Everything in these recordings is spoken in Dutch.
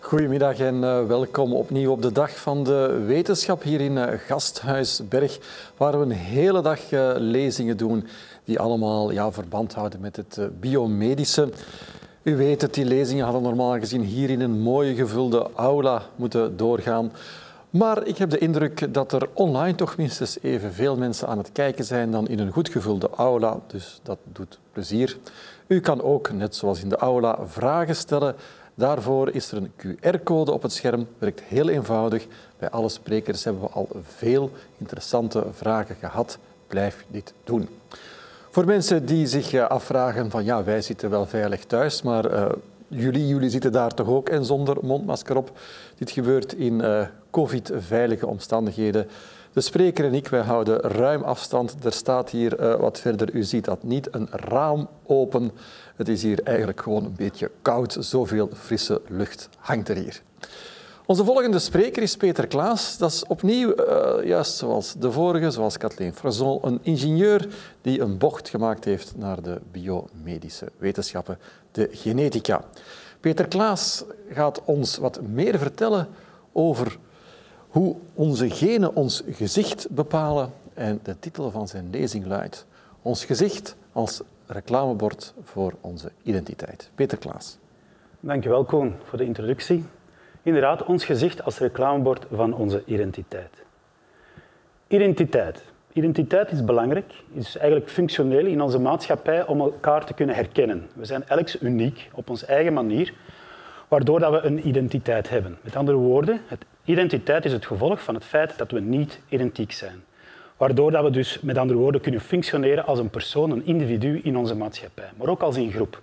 Goedemiddag en welkom opnieuw op de Dag van de Wetenschap hier in Gasthuis Berg, waar we een hele dag lezingen doen die allemaal verband houden met het biomedische. U weet het, die lezingen hadden normaal gezien hier in een mooie gevulde aula moeten doorgaan. Maar ik heb de indruk dat er online toch minstens evenveel mensen aan het kijken zijn dan in een goed gevulde aula, dus dat doet plezier. U kan ook, net zoals in de aula, vragen stellen. Daarvoor is er een QR-code op het scherm, werkt heel eenvoudig. Bij alle sprekers hebben we al veel interessante vragen gehad. Blijf dit doen. Voor mensen die zich afvragen van ja, wij zitten wel veilig thuis, maar jullie zitten daar toch ook en zonder mondmasker op. Dit gebeurt in COVID-veilige omstandigheden. De spreker en ik, wij houden ruim afstand. Er staat hier wat verder, u ziet dat niet, een raam open. Het is hier eigenlijk gewoon een beetje koud. Zoveel frisse lucht hangt er hier. Onze volgende spreker is Peter Klaas. Dat is opnieuw, juist zoals de vorige, zoals Kathleen Frezon, een ingenieur die een bocht gemaakt heeft naar de biomedische wetenschappen, de genetica. Peter Klaas gaat ons wat meer vertellen over hoe onze genen ons gezicht bepalen. En de titel van zijn lezing luidt: Ons gezicht als reclamebord voor onze identiteit. Peter Klaas. Dankjewel, Koen, voor de introductie. Inderdaad, ons gezicht als reclamebord van onze identiteit. Identiteit. Identiteit is belangrijk, is eigenlijk functioneel in onze maatschappij om elkaar te kunnen herkennen. We zijn elk uniek op onze eigen manier, waardoor dat we een identiteit hebben. Met andere woorden, identiteit is het gevolg van het feit dat we niet identiek zijn. Waardoor dat we dus, met andere woorden, kunnen functioneren als een persoon, een individu in onze maatschappij, maar ook als een groep.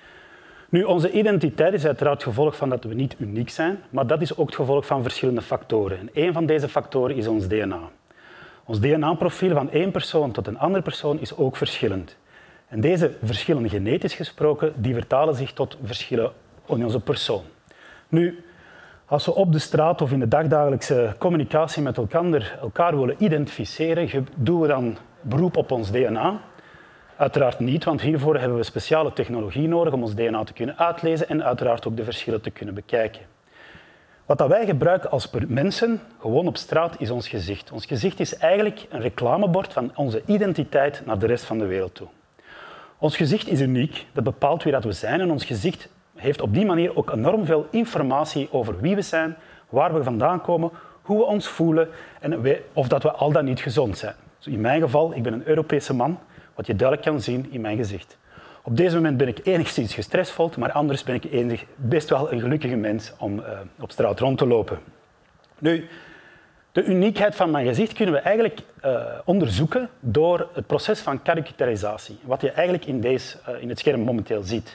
Nu, onze identiteit is uiteraard het gevolg van dat we niet uniek zijn, maar dat is ook het gevolg van verschillende factoren. En één van deze factoren is ons DNA. Ons DNA-profiel van één persoon tot een andere persoon is ook verschillend. En deze verschillen, genetisch gesproken, die vertalen zich tot verschillen in onze persoon. Nu, als we op de straat of in de dagdagelijkse communicatie met elkaar willen identificeren, doen we dan beroep op ons DNA? Uiteraard niet, want hiervoor hebben we speciale technologie nodig om ons DNA te kunnen uitlezen en uiteraard ook de verschillen te kunnen bekijken. Wat wij gebruiken als mensen, gewoon op straat, is ons gezicht. Ons gezicht is eigenlijk een reclamebord van onze identiteit naar de rest van de wereld toe. Ons gezicht is uniek, dat bepaalt wie dat we zijn en ons gezicht heeft op die manier ook enorm veel informatie over wie we zijn, waar we vandaan komen, hoe we ons voelen en of dat we al dan niet gezond zijn. In mijn geval, ik ben een Europese man, wat je duidelijk kan zien in mijn gezicht. Op deze moment ben ik enigszins gestrest, maar anders ben ik best wel een gelukkige mens om op straat rond te lopen. Nu, de uniekheid van mijn gezicht kunnen we eigenlijk onderzoeken door het proces van karikaturisatie, wat je eigenlijk in het scherm momenteel ziet.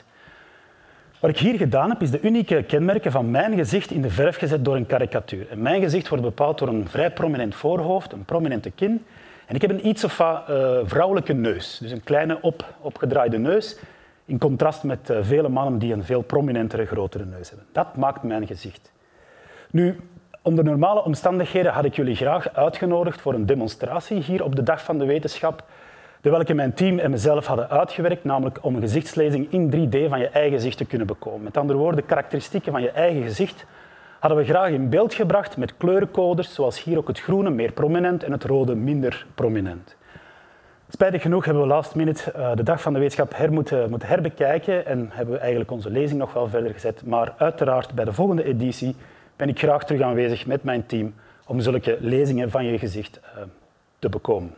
Wat ik hier gedaan heb, is de unieke kenmerken van mijn gezicht in de verf gezet door een karikatuur. En mijn gezicht wordt bepaald door een vrij prominent voorhoofd, een prominente kin. En ik heb een iets of wat vrouwelijke neus, dus een kleine opgedraaide neus, in contrast met vele mannen die een veel prominentere, grotere neus hebben. Dat maakt mijn gezicht. Nu, onder normale omstandigheden had ik jullie graag uitgenodigd voor een demonstratie hier op de Dag van de Wetenschap, welke mijn team en mezelf hadden uitgewerkt, namelijk om een gezichtslezing in 3D van je eigen gezicht te kunnen bekomen. Met andere woorden, de karakteristieken van je eigen gezicht hadden we graag in beeld gebracht met kleurencoders, zoals hier ook het groene meer prominent en het rode minder prominent. Spijtig genoeg hebben we last minute de Dag van de Wetenschap moeten herbekijken en hebben we eigenlijk onze lezing nog wel verder gezet. Maar uiteraard bij de volgende editie ben ik graag terug aanwezig met mijn team om zulke lezingen van je gezicht te bekomen.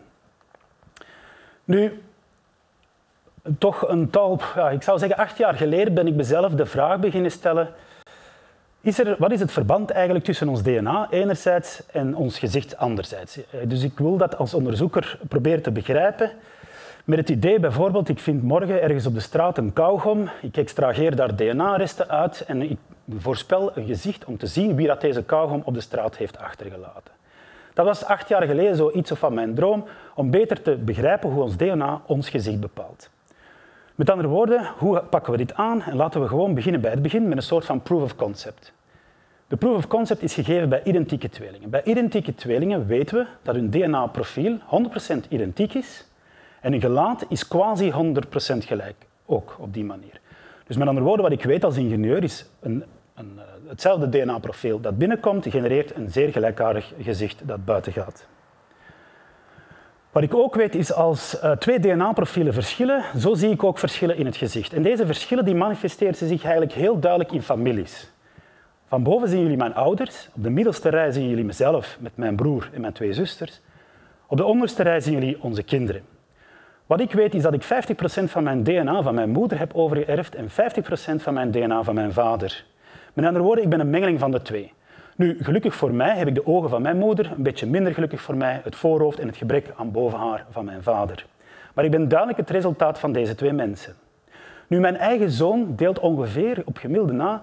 Nu, toch ik zou zeggen 8 jaar geleden ben ik mezelf de vraag beginnen stellen: wat is het verband eigenlijk tussen ons DNA enerzijds en ons gezicht anderzijds? Dus ik wil dat als onderzoeker proberen te begrijpen. Met het idee bijvoorbeeld, ik vind morgen ergens op de straat een kauwgom, ik extraheer daar DNA-resten uit en ik voorspel een gezicht om te zien wie dat deze kauwgom op de straat heeft achtergelaten. Dat was 8 jaar geleden zoiets van mijn droom, om beter te begrijpen hoe ons DNA ons gezicht bepaalt. Met andere woorden, hoe pakken we dit aan? En laten we gewoon beginnen bij het begin met een soort van proof of concept. De proof of concept is gegeven bij identieke tweelingen. Bij identieke tweelingen weten we dat hun DNA-profiel 100% identiek is en hun gelaat is quasi 100% gelijk, ook op die manier. Dus met andere woorden, wat ik weet als ingenieur is hetzelfde DNA-profiel dat binnenkomt, genereert een zeer gelijkaardig gezicht dat buiten gaat. Wat ik ook weet is, als twee DNA-profielen verschillen, zo zie ik ook verschillen in het gezicht. En deze verschillen die manifesteren zich eigenlijk heel duidelijk in families. Van boven zien jullie mijn ouders, op de middelste rij zien jullie mezelf met mijn broer en mijn 2 zusters. Op de onderste rij zien jullie onze kinderen. Wat ik weet is dat ik 50% van mijn DNA van mijn moeder heb overgeërfd en 50% van mijn DNA van mijn vader. Met andere woorden, ik ben een mengeling van de twee. Nu, gelukkig voor mij heb ik de ogen van mijn moeder, een beetje minder gelukkig voor mij het voorhoofd en het gebrek aan bovenhaar van mijn vader. Maar ik ben duidelijk het resultaat van deze twee mensen. Nu, mijn eigen zoon deelt ongeveer op gemiddelde na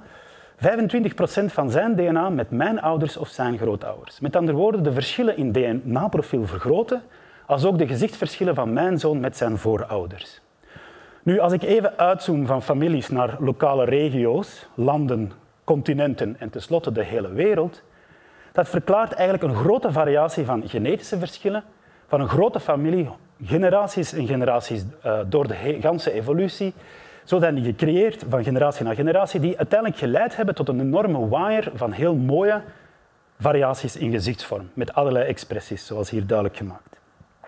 25% van zijn DNA met mijn ouders of zijn grootouders. Met andere woorden, de verschillen in DNA-profiel vergroten, als ook de gezichtsverschillen van mijn zoon met zijn voorouders. Nu, als ik even uitzoom van families naar lokale regio's, landen, continenten en tenslotte de hele wereld, dat verklaart eigenlijk een grote variatie van genetische verschillen, van een grote familie, generaties en generaties door de hele evolutie, zo zijn die gecreëerd van generatie naar generatie, die uiteindelijk geleid hebben tot een enorme waaier van heel mooie variaties in gezichtsvorm, met allerlei expressies, zoals hier duidelijk gemaakt.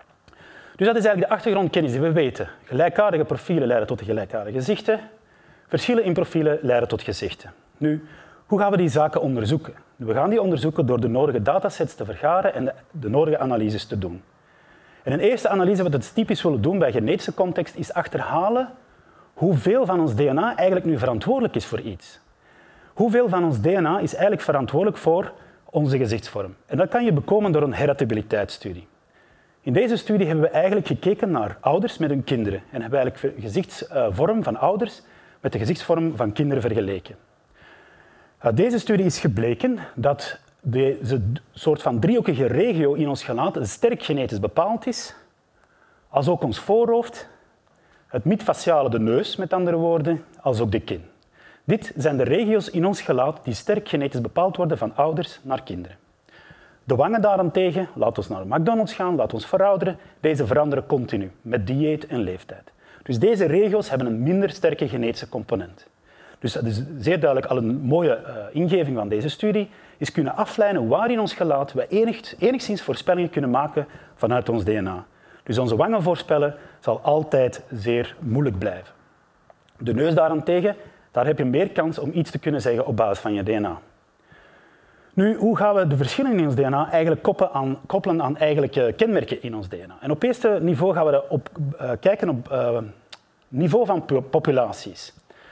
Dus dat is eigenlijk de achtergrondkennis die we weten. Gelijkaardige profielen leiden tot gelijkaardige gezichten, verschillen in profielen leiden tot gezichten. Nu, hoe gaan we die zaken onderzoeken? We gaan die onderzoeken door de nodige datasets te vergaren en de nodige analyses te doen. En een eerste analyse wat we typisch willen doen bij genetische context is achterhalen hoeveel van ons DNA eigenlijk nu verantwoordelijk is voor iets. Hoeveel van ons DNA is eigenlijk verantwoordelijk voor onze gezichtsvorm? En dat kan je bekomen door een heritabiliteitsstudie. In deze studie hebben we eigenlijk gekeken naar ouders met hun kinderen en hebben eigenlijk de gezichtsvorm van ouders met de gezichtsvorm van kinderen vergeleken. Uit deze studie is gebleken dat deze soort van driehoekige regio in ons gelaat sterk genetisch bepaald is, als ook ons voorhoofd, het midfaciale, de neus met andere woorden, als ook de kin. Dit zijn de regio's in ons gelaat die sterk genetisch bepaald worden van ouders naar kinderen. De wangen daarentegen, laat ons naar McDonald's gaan, laat ons verouderen, deze veranderen continu met dieet en leeftijd. Dus deze regio's hebben een minder sterke genetische component. Dus dat is zeer duidelijk al een mooie ingeving van deze studie, is kunnen afleiden waar in ons gelaat we enigszins voorspellingen kunnen maken vanuit ons DNA. Dus onze wangen voorspellen zal altijd zeer moeilijk blijven. De neus daarentegen, daar heb je meer kans om iets te kunnen zeggen op basis van je DNA. Nu, hoe gaan we de verschillen in ons DNA eigenlijk koppelen aan eigenlijke kenmerken in ons DNA? En op eerste niveau gaan we kijken op niveau van populaties.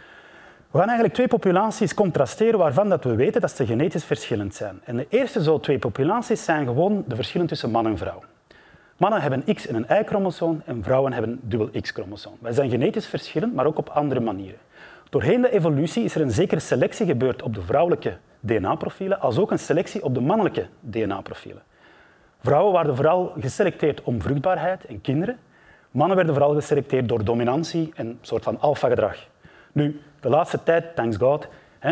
We gaan eigenlijk twee populaties contrasteren waarvan dat we weten dat ze genetisch verschillend zijn. En de eerste zo twee populaties zijn gewoon de verschillen tussen man en vrouw. Mannen hebben een X- en een Y-chromosoom en vrouwen hebben een dubbel X-chromosoom. Wij zijn genetisch verschillend, maar ook op andere manieren. Doorheen de evolutie is er een zekere selectie gebeurd op de vrouwelijke DNA-profielen, als ook een selectie op de mannelijke DNA-profielen. Vrouwen werden vooral geselecteerd om vruchtbaarheid en kinderen. Mannen werden vooral geselecteerd door dominantie en een soort van alfa-gedrag. Nu, de laatste tijd, thanks God,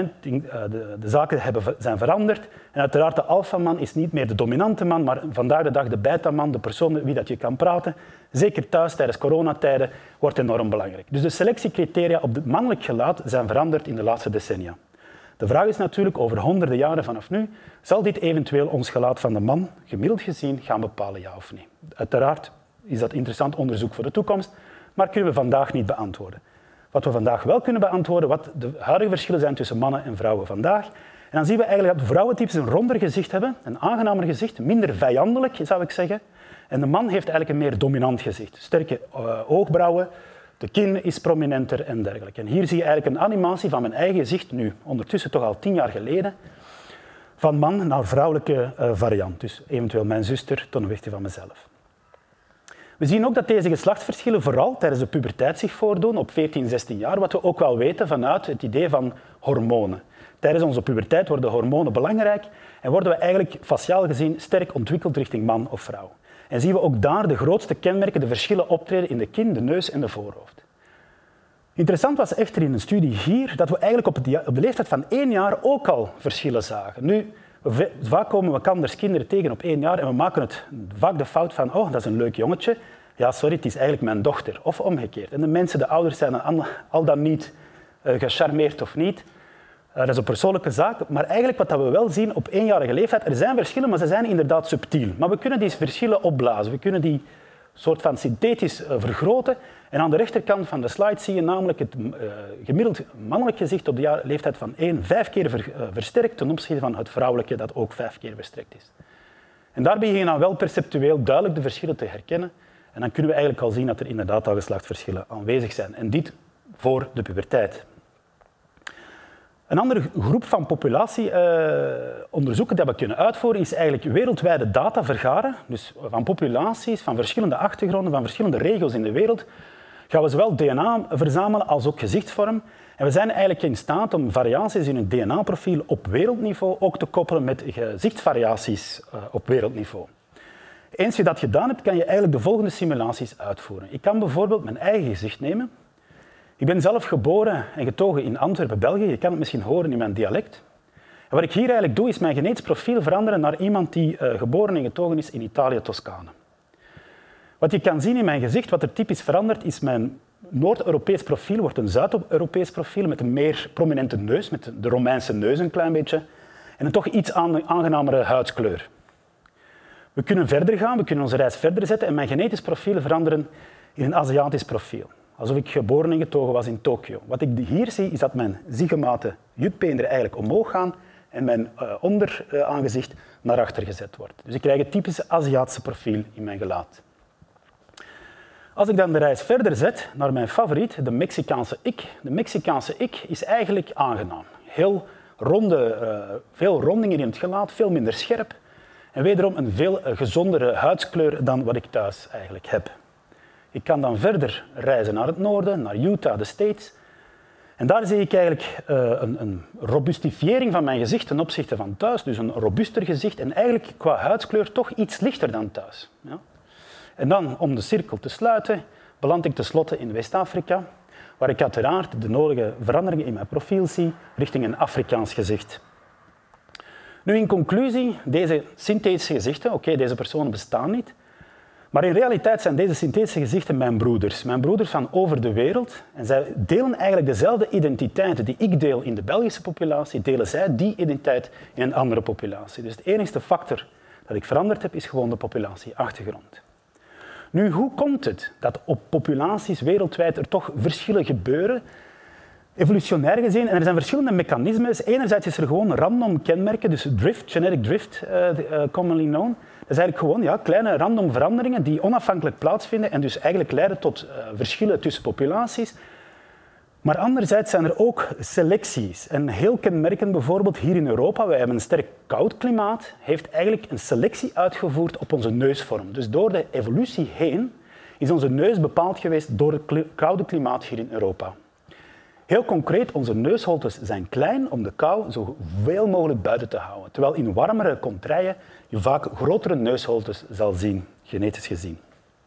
de zaken zijn veranderd. En uiteraard, de alfaman is niet meer de dominante man, maar vandaag de dag de beta-man, de persoon met wie dat je kan praten. Zeker thuis, tijdens coronatijden, wordt enorm belangrijk. Dus de selectiecriteria op het mannelijk gelaat zijn veranderd in de laatste decennia. De vraag is natuurlijk, over honderden jaren vanaf nu, zal dit eventueel ons gelaat van de man, gemiddeld gezien, gaan bepalen, ja of nee? Uiteraard is dat interessant onderzoek voor de toekomst, maar kunnen we vandaag niet beantwoorden. Wat we vandaag wel kunnen beantwoorden, wat de huidige verschillen zijn tussen mannen en vrouwen vandaag. En dan zien we eigenlijk dat vrouwentypes een ronder gezicht hebben, een aangenamer gezicht, minder vijandelijk zou ik zeggen. En de man heeft eigenlijk een meer dominant gezicht. Sterke oogbrouwen, de kin is prominenter en dergelijke. En hier zie je eigenlijk een animatie van mijn eigen gezicht, nu ondertussen toch al 10 jaar geleden, van man naar vrouwelijke variant. Dus eventueel mijn zuster ten opzichte van mezelf. We zien ook dat deze geslachtsverschillen vooral tijdens de puberteit zich voordoen, op 14, 16 jaar, wat we ook wel weten vanuit het idee van hormonen. Tijdens onze puberteit worden hormonen belangrijk en worden we eigenlijk faciaal gezien sterk ontwikkeld richting man of vrouw. En zien we ook daar de grootste kenmerken, de verschillen optreden in de kin, de neus en de voorhoofd. Interessant was echter in een studie hier dat we eigenlijk op de leeftijd van 1 jaar ook al verschillen zagen. Nu, vaak komen we elkanders kinderen tegen op 1 jaar en we maken vaak de fout van, oh, dat is een leuk jongetje. Ja, sorry, het is eigenlijk mijn dochter. Of omgekeerd. En de ouders zijn al dan niet gecharmeerd of niet. Dat is een persoonlijke zaak, maar eigenlijk wat we wel zien op 1-jarige leeftijd, er zijn verschillen, maar ze zijn inderdaad subtiel. Maar we kunnen die verschillen opblazen, we kunnen die soort van synthetisch vergroten. En aan de rechterkant van de slide zie je namelijk het gemiddeld mannelijk gezicht op de leeftijd van 1 5 keer versterkt ten opzichte van het vrouwelijke dat ook 5 keer versterkt is. En daar begin je dan wel perceptueel duidelijk de verschillen te herkennen. En dan kunnen we eigenlijk al zien dat er inderdaad al geslachtsverschillen aanwezig zijn. En dit voor de puberteit. Een andere groep van populatieonderzoeken dat we kunnen uitvoeren is eigenlijk wereldwijde data vergaren. Dus van populaties, van verschillende achtergronden, van verschillende regio's in de wereld, gaan we zowel DNA verzamelen als ook gezichtsvorm. En we zijn eigenlijk in staat om variaties in het DNA-profiel op wereldniveau ook te koppelen met gezichtsvariaties op wereldniveau. Eens je dat gedaan hebt, kan je eigenlijk de volgende simulaties uitvoeren. Ik kan bijvoorbeeld mijn eigen gezicht nemen. Ik ben zelf geboren en getogen in Antwerpen, België. Je kan het misschien horen in mijn dialect. En wat ik hier eigenlijk doe, is mijn genetisch profiel veranderen naar iemand die geboren en getogen is in Italië, Toscane. Wat je kan zien in mijn gezicht, wat er typisch verandert, is mijn Noord-Europees profiel wordt een Zuid-Europees profiel met een meer prominente neus, met de Romeinse neus een klein beetje, en een toch iets aangenamere huidskleur. We kunnen verder gaan, we kunnen onze reis verder zetten en mijn genetisch profiel veranderen in een Aziatisch profiel. Alsof ik geboren en getogen was in Tokio. Wat ik hier zie, is dat mijn zygomate jutbeenderen eigenlijk omhoog gaan en mijn onderaangezicht naar achter gezet wordt. Dus ik krijg het typische Aziatische profiel in mijn gelaat. Als ik dan de reis verder zet naar mijn favoriet, de Mexicaanse ik. De Mexicaanse ik is eigenlijk aangenaam. Heel veel rondingen in het gelaat, veel minder scherp. En wederom een veel gezondere huidskleur dan wat ik thuis eigenlijk heb. Ik kan dan verder reizen naar het noorden, naar Utah, de States. En daar zie ik eigenlijk een robustifiering van mijn gezicht ten opzichte van thuis. Dus een robuuster gezicht en eigenlijk qua huidskleur toch iets lichter dan thuis. Ja? En dan, om de cirkel te sluiten, beland ik tenslotte in West-Afrika, waar ik uiteraard de nodige veranderingen in mijn profiel zie richting een Afrikaans gezicht. Nu, in conclusie, deze synthetische gezichten, oké, deze personen bestaan niet, maar in realiteit zijn deze synthetische gezichten mijn broeders van over de wereld. En zij delen eigenlijk dezelfde identiteiten die ik deel in de Belgische populatie, delen zij die identiteit in een andere populatie. Dus de enige factor dat ik veranderd heb, is gewoon de populatieachtergrond. Nu, hoe komt het dat op populaties wereldwijd er toch verschillen gebeuren? Evolutionair gezien, en er zijn verschillende mechanismen. Enerzijds is er gewoon random kenmerken, dus drift, genetic drift, commonly known. Dat is eigenlijk gewoon kleine random veranderingen die onafhankelijk plaatsvinden en dus eigenlijk leiden tot verschillen tussen populaties. Maar anderzijds zijn er ook selecties. En heel kenmerkend bijvoorbeeld hier in Europa, wij hebben een sterk koud klimaat, heeft eigenlijk een selectie uitgevoerd op onze neusvorm. Dus door de evolutie heen is onze neus bepaald geweest door het koude klimaat hier in Europa. Heel concreet, onze neusholtes zijn klein om de kou zoveel mogelijk buiten te houden. Terwijl in warmere contraien je vaak grotere neusholtes zal zien, genetisch gezien.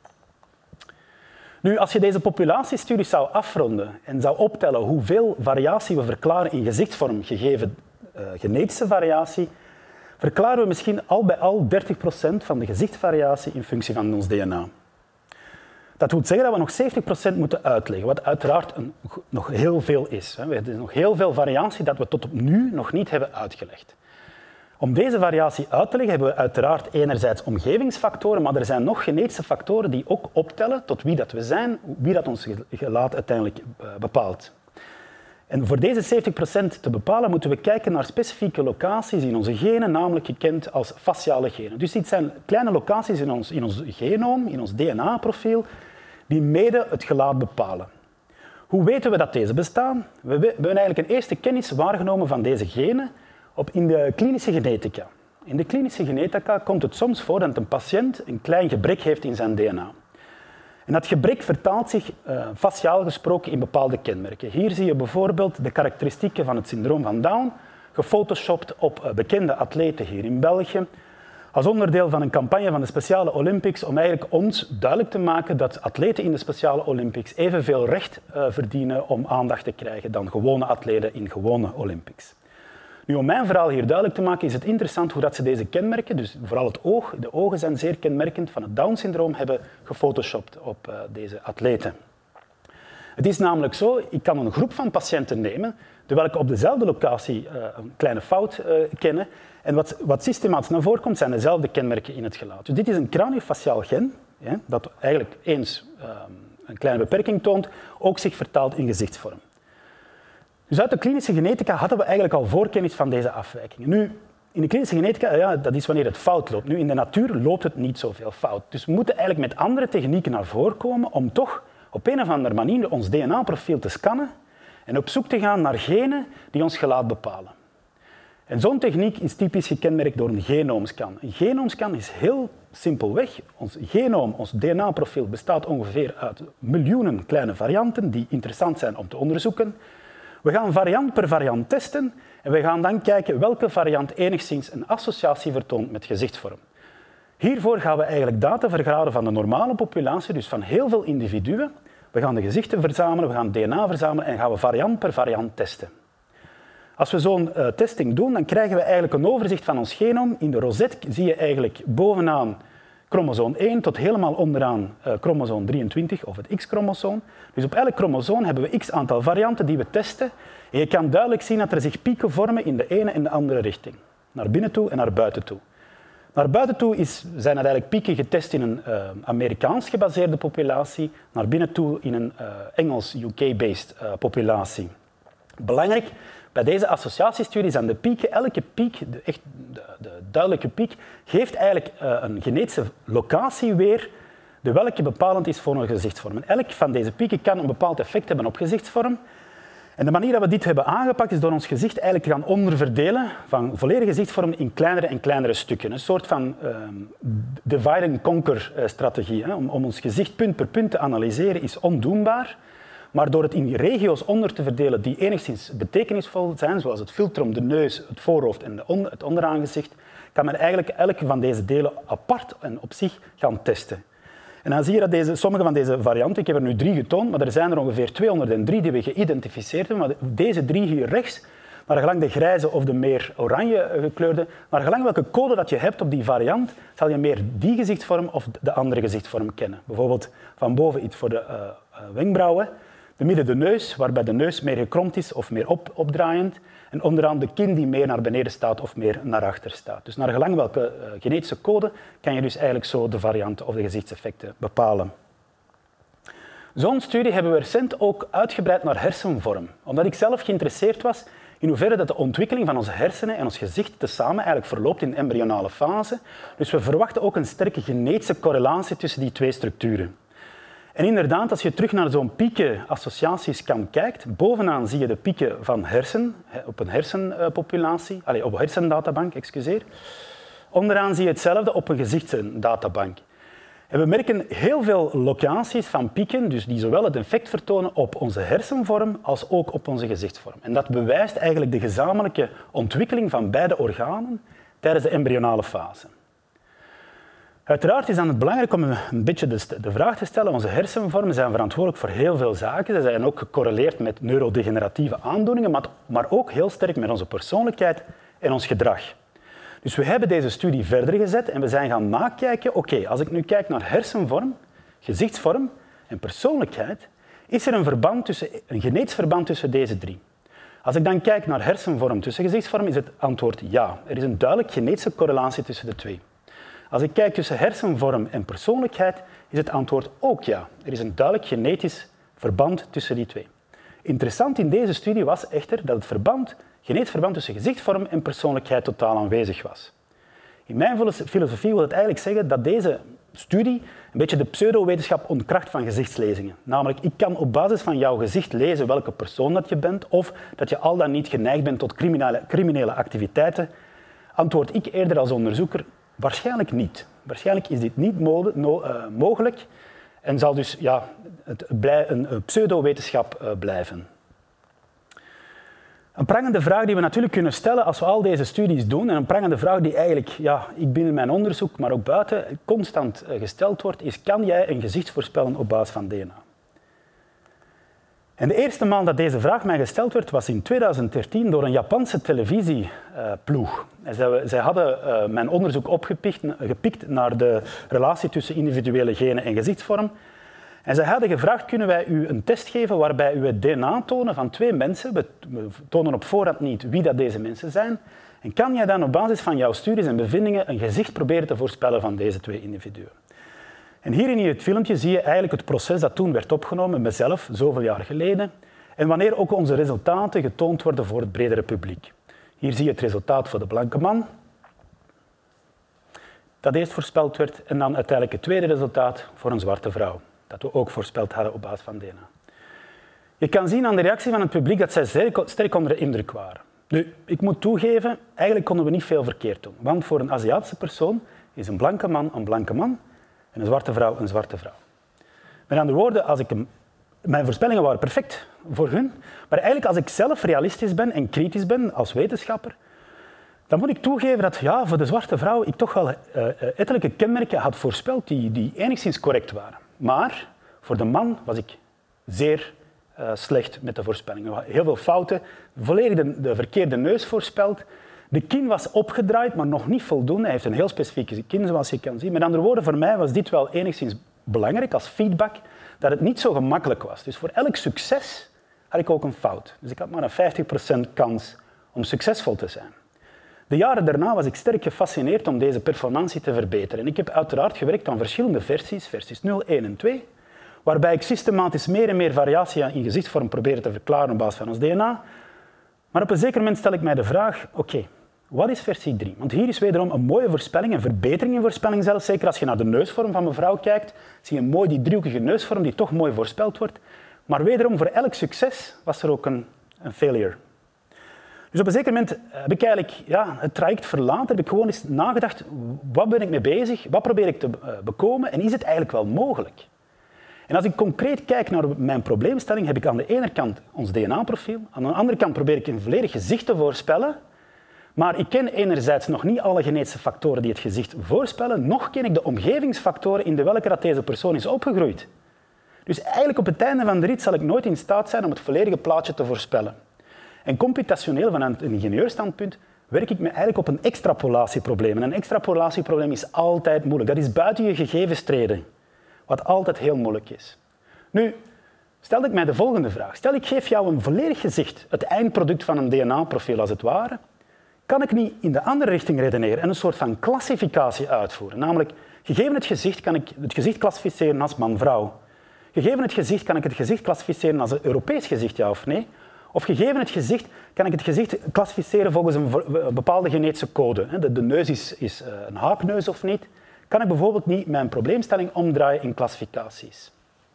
Nu, als je deze populatiestudies zou afronden en zou optellen hoeveel variatie we verklaren in gezichtsvorm gegeven genetische variatie, verklaren we misschien al bij al 30% van de gezichtsvariatie in functie van ons DNA. Dat wil zeggen dat we nog 70% moeten uitleggen, wat uiteraard nog heel veel is. Er is nog heel veel variatie dat we tot op nu nog niet hebben uitgelegd. Om deze variatie uit te leggen hebben we uiteraard enerzijds omgevingsfactoren, maar er zijn nog genetische factoren die ook optellen tot wie dat we zijn, wie dat ons gelaat uiteindelijk bepaalt. En voor deze 70% te bepalen moeten we kijken naar specifieke locaties in onze genen, namelijk gekend als faciale genen. Dus dit zijn kleine locaties in ons genoom, in ons DNA-profiel, die mede het gelaat bepalen. Hoe weten we dat deze bestaan? We hebben eigenlijk een eerste kennis waargenomen van deze genen in de klinische genetica. In de klinische genetica komt het soms voor dat een patiënt een klein gebrek heeft in zijn DNA. En dat gebrek vertaalt zich faciaal gesproken in bepaalde kenmerken. Hier zie je bijvoorbeeld de karakteristieken van het syndroom van Down, gefotoshopt op bekende atleten hier in België, als onderdeel van een campagne van de Speciale Olympics om eigenlijk ons duidelijk te maken dat atleten in de Speciale Olympics evenveel recht verdienen om aandacht te krijgen dan gewone atleten in gewone Olympics. Nu, om mijn verhaal hier duidelijk te maken, is het interessant hoe dat ze deze kenmerken, dus vooral het oog, de ogen zijn zeer kenmerkend van het Down-syndroom, hebben gefotoshopt op deze atleten. Het is namelijk zo, ik kan een groep van patiënten nemen, terwijl ik op dezelfde locatie een kleine fout kennen. En wat systematisch naar voren komt, zijn dezelfde kenmerken in het geluid. Dus dit is een craniofaciaal gen, dat eigenlijk eens een kleine beperking toont, ook zich vertaalt in gezichtsvorm. Dus uit de klinische genetica hadden we eigenlijk al voorkennis van deze afwijkingen. Nu, in de klinische genetica, dat is wanneer het fout loopt. Nu, in de natuur loopt het niet zoveel fout. Dus we moeten eigenlijk met andere technieken naar voren komen om toch op een of andere manier ons DNA-profiel te scannen en op zoek te gaan naar genen die ons gelaat bepalen. En zo'n techniek is typisch gekenmerkt door een genoomscan. Een genoomscan is heel simpelweg. Ons genoom, ons DNA-profiel, bestaat ongeveer uit miljoenen kleine varianten die interessant zijn om te onderzoeken. We gaan variant per variant testen en we gaan dan kijken welke variant enigszins een associatie vertoont met gezichtsvorm. Hiervoor gaan we eigenlijk data vergaren van de normale populatie, dus van heel veel individuen. We gaan de gezichten verzamelen, we gaan DNA verzamelen en gaan we variant per variant testen. Als we zo'n testing doen, dan krijgen we eigenlijk een overzicht van ons genoom. In de rozet zie je eigenlijk bovenaan chromosoom 1 tot helemaal onderaan chromosoom 23 of het X-chromosoom. Dus op elk chromosoom hebben we x aantal varianten die we testen. En je kan duidelijk zien dat er zich pieken vormen in de ene en de andere richting. Naar binnen toe en naar buiten toe. Naar buiten toe zijn er eigenlijk pieken getest in een Amerikaans gebaseerde populatie. Naar binnen toe in een Engels, UK-based populatie. Belangrijk, bij deze associatiestudie zijn de pieken, elke piek, de duidelijke piek, geeft eigenlijk een genetische locatie weer, welke bepalend is voor een gezichtsvorm. En elk van deze pieken kan een bepaald effect hebben op gezichtsvorm. En de manier dat we dit hebben aangepakt is door ons gezicht eigenlijk te gaan onderverdelen van volledige gezichtsvormen in kleinere en kleinere stukken. Een soort van divide and conquer strategie. Om ons gezicht punt per punt te analyseren is ondoenbaar. Maar door het in regio's onder te verdelen die enigszins betekenisvol zijn, zoals het filtrum, de neus, het voorhoofd en het onderaangezicht, kan men eigenlijk elke van deze delen apart en op zich gaan testen. En dan zie je dat sommige van deze varianten, ik heb er nu 3 getoond, maar er zijn er ongeveer 203 die we geïdentificeerd hebben. Maar deze 3 hier rechts, naar gelang de grijze of de meer oranje gekleurde, naar gelang welke code dat je hebt op die variant, zal je meer die gezichtsvorm of de andere gezichtsvorm kennen. Bijvoorbeeld van boven iets voor de wenkbrauwen, de midden de neus, waarbij de neus meer gekromd is of meer opdraaiend, en onderaan de kin die meer naar beneden staat of meer naar achter staat. Dus naar gelang welke genetische code kan je dus eigenlijk zo de varianten of de gezichtseffecten bepalen. Zo'n studie hebben we recent ook uitgebreid naar hersenvorm, omdat ik zelf geïnteresseerd was in hoeverre dat de ontwikkeling van onze hersenen en ons gezicht tezamen eigenlijk verloopt in de embryonale fase. Dus we verwachten ook een sterke genetische correlatie tussen die 2 structuren. En inderdaad, als je terug naar zo'n piekenassociatiescan kijkt, bovenaan zie je de pieken van op een hersenpopulatie, op een hersendatabank, excuseer. Onderaan zie je hetzelfde op een gezichtsdatabank. En we merken heel veel locaties van pieken, dus die zowel het effect vertonen op onze hersenvorm als ook op onze gezichtsvorm. En dat bewijst eigenlijk de gezamenlijke ontwikkeling van beide organen tijdens de embryonale fase. Uiteraard is dan het belangrijk om een beetje de vraag te stellen. Onze hersenvormen zijn verantwoordelijk voor heel veel zaken. Ze zijn ook gecorreleerd met neurodegeneratieve aandoeningen, maar ook heel sterk met onze persoonlijkheid en ons gedrag. Dus we hebben deze studie verder gezet en we zijn gaan nakijken, oké, als ik nu kijk naar hersenvorm, gezichtsvorm en persoonlijkheid, is er een genetisch verband tussen deze 3. Als ik dan kijk naar hersenvorm tussen gezichtsvorm, is het antwoord ja. Er is een duidelijk genetische correlatie tussen de 2. Als ik kijk tussen hersenvorm en persoonlijkheid, is het antwoord ook ja. Er is een duidelijk genetisch verband tussen die 2. Interessant in deze studie was echter dat het genetisch verband tussen gezichtsvorm en persoonlijkheid totaal aanwezig was. In mijn filosofie wil het eigenlijk zeggen dat deze studie een beetje de pseudowetenschap ontkracht van gezichtslezingen. Namelijk, ik kan op basis van jouw gezicht lezen welke persoon dat je bent of dat je al dan niet geneigd bent tot criminele activiteiten. Antwoord ik eerder als onderzoeker, waarschijnlijk niet. Waarschijnlijk is dit niet mogelijk en zal dus een pseudowetenschap blijven. Een prangende vraag die we natuurlijk kunnen stellen als we al deze studies doen, en een prangende vraag die eigenlijk ik binnen mijn onderzoek, maar ook buiten, constant gesteld wordt, is: kan jij een gezicht voorspellen op basis van DNA? En de eerste maal dat deze vraag mij gesteld werd, was in 2013 door een Japanse televisieploeg. Zij hadden mijn onderzoek gepikt naar de relatie tussen individuele genen en gezichtsvorm. En ze hadden gevraagd, kunnen wij u een test geven waarbij u het DNA tonen van 2 mensen. We tonen op voorhand niet wie dat deze mensen zijn. En kan jij dan op basis van jouw studies en bevindingen een gezicht proberen te voorspellen van deze 2 individuen? En hier in het filmpje zie je eigenlijk het proces dat toen werd opgenomen, mezelf, zoveel jaar geleden. En wanneer ook onze resultaten getoond worden voor het bredere publiek. Hier zie je het resultaat voor de blanke man. Dat eerst voorspeld werd. En dan uiteindelijk het tweede resultaat voor een zwarte vrouw. Dat we ook voorspeld hadden op basis van DNA. Je kan zien aan de reactie van het publiek dat zij sterk onder de indruk waren. Nu, ik moet toegeven, eigenlijk konden we niet veel verkeerd doen. Want voor een Aziatische persoon is een blanke man en een zwarte vrouw een zwarte vrouw. Met andere woorden, mijn voorspellingen waren perfect voor hun. Maar eigenlijk als ik zelf realistisch ben en kritisch ben als wetenschapper, dan moet ik toegeven dat voor de zwarte vrouw ik toch wel ettelijke kenmerken had voorspeld die enigszins correct waren. Maar voor de man was ik zeer slecht met de voorspellingen. Heel veel fouten, volledig de verkeerde neus voorspeld. De kin was opgedraaid, maar nog niet voldoende. Hij heeft een heel specifieke kin, zoals je kan zien. Met andere woorden, voor mij was dit wel enigszins belangrijk als feedback, dat het niet zo gemakkelijk was. Dus voor elk succes had ik ook een fout. Dus ik had maar een 50% kans om succesvol te zijn. De jaren daarna was ik sterk gefascineerd om deze performantie te verbeteren. En ik heb uiteraard gewerkt aan verschillende versies 0, 1 en 2, waarbij ik systematisch meer en meer variatie in gezichtsvorm probeerde te verklaren op basis van ons DNA. Maar op een zeker moment stel ik mij de vraag, oké, wat is versie 3? Want hier is wederom een mooie voorspelling, een verbetering in voorspelling zelfs. Zeker als je naar de neusvorm van mevrouw kijkt, zie je mooi die driehoekige neusvorm die toch mooi voorspeld wordt. Maar wederom, voor elk succes was er ook een failure. Dus op een zeker moment heb ik eigenlijk het traject verlaten. Heb ik gewoon eens nagedacht, wat ben ik mee bezig? Wat probeer ik te bekomen? En is het eigenlijk wel mogelijk? En als ik concreet kijk naar mijn probleemstelling, heb ik aan de ene kant ons DNA-profiel. Aan de andere kant probeer ik een volledig gezicht te voorspellen. Maar ik ken enerzijds nog niet alle genetische factoren die het gezicht voorspellen, nog ken ik de omgevingsfactoren in welke dat deze persoon is opgegroeid. Dus eigenlijk op het einde van de rit zal ik nooit in staat zijn om het volledige plaatje te voorspellen. En computationeel, vanuit een ingenieurstandpunt, werk ik me eigenlijk op een extrapolatieprobleem. En een extrapolatieprobleem is altijd moeilijk. Dat is buiten je gegevens treden, wat altijd heel moeilijk is. Nu, stel ik mij de volgende vraag. Stel, ik geef jou een volledig gezicht, het eindproduct van een DNA-profiel als het ware. Kan ik niet in de andere richting redeneren en een soort van klassificatie uitvoeren? Namelijk, gegeven het gezicht kan ik het gezicht klassificeren als man-vrouw. Gegeven het gezicht kan ik het gezicht klassificeren als een Europees gezicht, ja of nee? Of gegeven het gezicht kan ik het gezicht klassificeren volgens een bepaalde genetische code. De neus is een haakneus of niet? Kan ik bijvoorbeeld niet mijn probleemstelling omdraaien in klassificaties?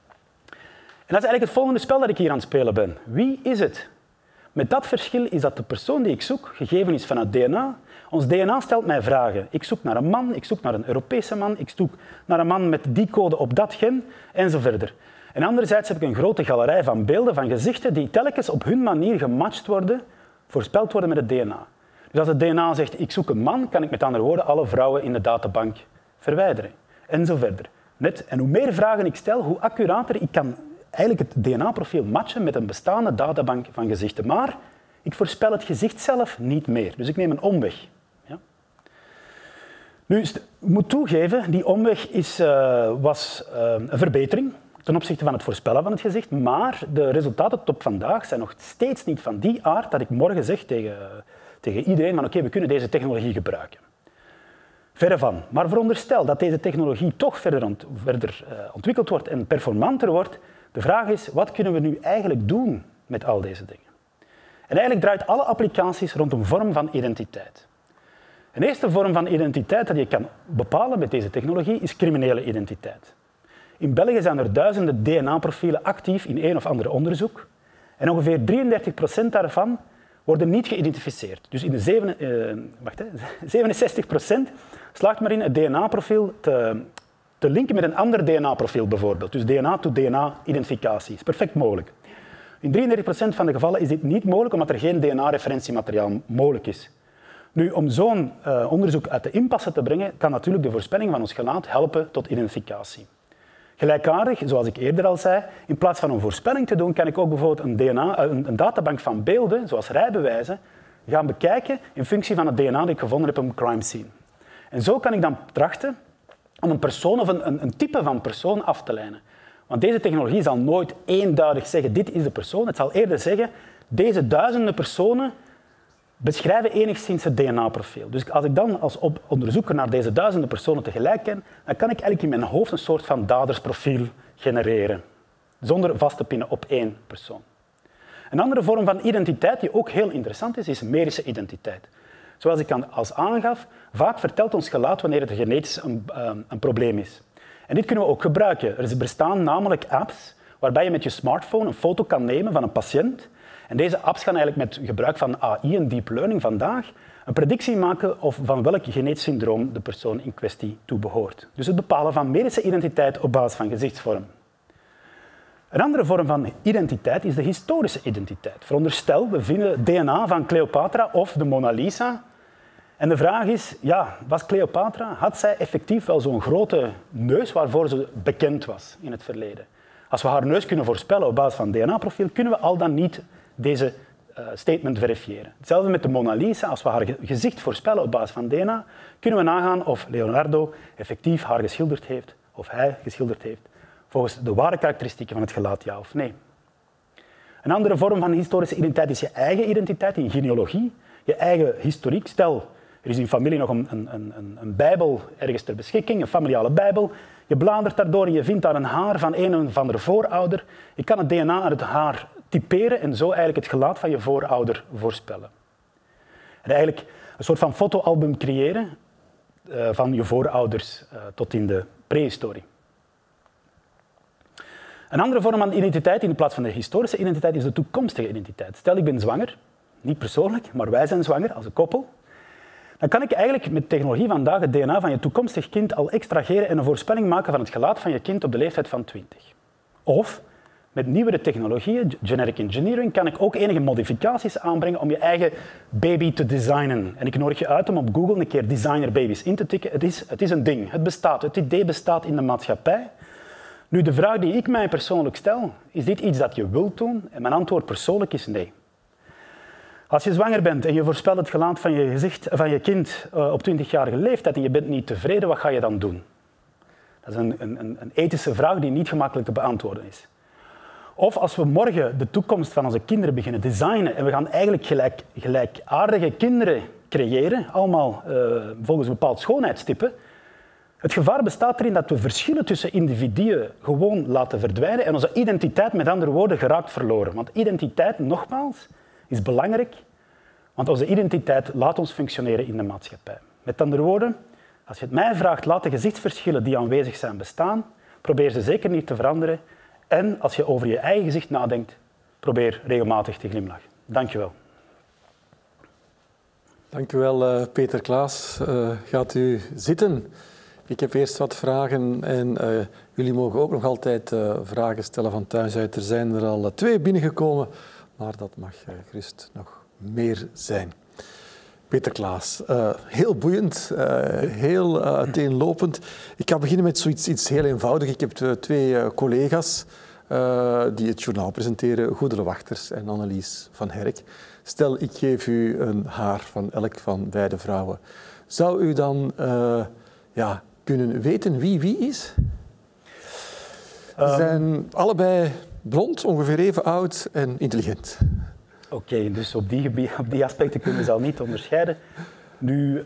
En dat is eigenlijk het volgende spel dat ik hier aan het spelen ben. Wie is het? Met dat verschil is dat de persoon die ik zoek gegeven is vanuit DNA. Ons DNA stelt mij vragen. Ik zoek naar een man, ik zoek naar een Europese man, ik zoek naar een man met die code op dat gen, en zo verder. En anderzijds heb ik een grote galerij van beelden, van gezichten, die telkens op hun manier gematcht worden, voorspeld worden met het DNA. Dus als het DNA zegt, ik zoek een man, kan ik met andere woorden alle vrouwen in de databank verwijderen. En zo verder. En hoe meer vragen ik stel, hoe accurater ik kan eigenlijk het DNA-profiel matchen met een bestaande databank van gezichten. Maar ik voorspel het gezicht zelf niet meer. Dus ik neem een omweg. Ja? Nu, ik moet toegeven, die omweg was een verbetering ten opzichte van het voorspellen van het gezicht. Maar de resultaten tot vandaag zijn nog steeds niet van die aard dat ik morgen zeg tegen iedereen van oké, we kunnen deze technologie gebruiken. Verre van. Maar veronderstel dat deze technologie toch verder ontwikkeld wordt en performanter wordt. De vraag is, wat kunnen we nu eigenlijk doen met al deze dingen? En eigenlijk draait alle applicaties rond een vorm van identiteit. Een eerste vorm van identiteit dat je kan bepalen met deze technologie is criminele identiteit. In België zijn er duizenden DNA-profielen actief in een of ander onderzoek. En ongeveer 33% daarvan worden niet geïdentificeerd. Dus in de 67% slaagt maar in het DNA-profiel te linken met een ander DNA-profiel bijvoorbeeld. Dus DNA-to-DNA-identificatie is perfect mogelijk. In 33% van de gevallen is dit niet mogelijk omdat er geen DNA-referentiemateriaal mogelijk is. Nu, om zo'n onderzoek uit de impasse te brengen, kan natuurlijk de voorspelling van ons gelaat helpen tot identificatie. Gelijkaardig, zoals ik eerder al zei, in plaats van een voorspelling te doen, kan ik ook bijvoorbeeld een databank van beelden, zoals rijbewijzen, gaan bekijken in functie van het DNA dat ik gevonden heb op een crime scene. En zo kan ik dan trachten om een persoon of een type van persoon af te leiden. Want deze technologie zal nooit eenduidig zeggen, dit is de persoon. Het zal eerder zeggen, deze duizenden personen beschrijven enigszins het DNA-profiel. Dus als ik dan als onderzoeker naar deze duizenden personen tegelijk ken, dan kan ik eigenlijk in mijn hoofd een soort van dadersprofiel genereren, zonder vast te pinnen op één persoon. Een andere vorm van identiteit die ook heel interessant is medische identiteit. Zoals ik als aangaf, vaak vertelt ons gelaat wanneer er genetisch een probleem is. En dit kunnen we ook gebruiken. Er bestaan namelijk apps waarbij je met je smartphone een foto kan nemen van een patiënt. En deze apps gaan eigenlijk met gebruik van AI en deep learning vandaag een predictie maken of van welk genetisch syndroom de persoon in kwestie toe behoort. Dus het bepalen van medische identiteit op basis van gezichtsvorm. Een andere vorm van identiteit is de historische identiteit. Veronderstel, we vinden DNA van Cleopatra of de Mona Lisa. En de vraag is, ja, was Cleopatra, had zij effectief wel zo'n grote neus waarvoor ze bekend was in het verleden? Als we haar neus kunnen voorspellen op basis van DNA-profiel, kunnen we al dan niet deze statement verifiëren. Hetzelfde met de Mona Lisa. Als we haar gezicht voorspellen op basis van DNA, kunnen we nagaan of Leonardo effectief haar geschilderd heeft, of hij geschilderd heeft, volgens de ware karakteristieken van het gelaat, ja of nee. Een andere vorm van historische identiteit is je eigen identiteit in genealogie, je eigen historiek. Stel, er is in familie nog een bijbel ergens ter beschikking, een familiale bijbel. Je bladert daardoor en je vindt daar een haar van een of andere voorouder. Je kan het DNA uit het haar typeren en zo eigenlijk het gelaat van je voorouder voorspellen. En eigenlijk een soort van fotoalbum creëren van je voorouders tot in de prehistorie. Een andere vorm van identiteit in plaats van de historische identiteit is de toekomstige identiteit. Stel, ik ben zwanger, niet persoonlijk, maar wij zijn zwanger als een koppel. Dan kan ik eigenlijk met technologie vandaag het DNA van je toekomstig kind al extraheren en een voorspelling maken van het gelaat van je kind op de leeftijd van 20. Of met nieuwere technologieën, genetic engineering, kan ik ook enige modificaties aanbrengen om je eigen baby te designen. En ik nodig je uit om op Google een keer designer babies in te tikken. Het is een ding, het bestaat, het idee bestaat in de maatschappij. Nu, de vraag die ik mij persoonlijk stel, is dit iets dat je wilt doen? En mijn antwoord persoonlijk is nee. Als je zwanger bent en je voorspelt het gelaat van je kind op 20-jarige leeftijd en je bent niet tevreden, wat ga je dan doen? Dat is een ethische vraag die niet gemakkelijk te beantwoorden is. Of als we morgen de toekomst van onze kinderen beginnen designen en we gaan eigenlijk gelijkaardige kinderen creëren, allemaal volgens een bepaald schoonheidstype, het gevaar bestaat erin dat we verschillen tussen individuen gewoon laten verdwijnen en onze identiteit, met andere woorden, geraakt verloren. Want identiteit, nogmaals, is belangrijk, want onze identiteit laat ons functioneren in de maatschappij. Met andere woorden, als je het mij vraagt, laat de gezichtsverschillen die aanwezig zijn bestaan, probeer ze zeker niet te veranderen. En als je over je eigen gezicht nadenkt, probeer regelmatig te glimlachen. Dank je wel. Dank u wel, Peter Klaas. Gaat u zitten? Ik heb eerst wat vragen en jullie mogen ook nog altijd vragen stellen van thuis uit. Er zijn er al 2 binnengekomen, maar dat mag gerust nog meer zijn. Peter Klaas, heel boeiend, heel uiteenlopend. Ik ga beginnen met iets heel eenvoudigs. Ik heb 2 collega's die het journaal presenteren, Goedele Wachters en Annelies van Herk. Stel, ik geef u een haar van elk van beide vrouwen. Zou u dan kunnen weten wie is? Ze zijn allebei blond, ongeveer even oud en intelligent. Oké, dus op die aspecten kunnen we ze al niet onderscheiden. Nu,